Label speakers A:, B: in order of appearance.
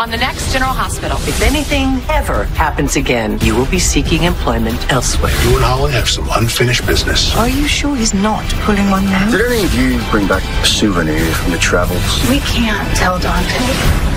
A: on the next General Hospital.
B: If anything ever happens again, you will be seeking employment elsewhere.
C: You and Holly have some unfinished business.
B: Are you sure he's not pulling one now?
D: Did any of you bring back a souvenir from your travels?
E: We can't tell Dante.